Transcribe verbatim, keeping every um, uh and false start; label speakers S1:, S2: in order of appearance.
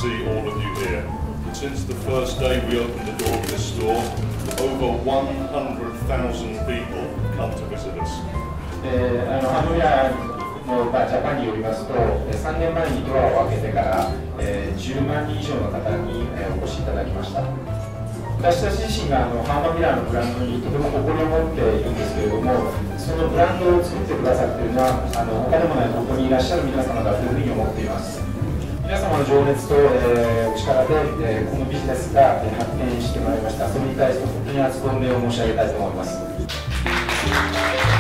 S1: see all of you here. Since the first day we opened the door of this store, over one hundred thousand people come to visit us.
S2: えー、あのハンドミラーのジャパンによりますと、さんねんまえにドアを開けてから、えー、じゅうまんにん以上の方に、えー、お越しいただきました。私たち自身があのハンドミラーのブランドにとても誇りを持っているんですけれども、そのブランドを作ってくださっているのはあの他でもないここにいらっしゃる皆様だというふうに思っています。皆様の情熱と、えー、お力で、えー、このビジネスが、えー、発展してまいりました。それに対して本当に厚く御礼を申し上げたいと思います。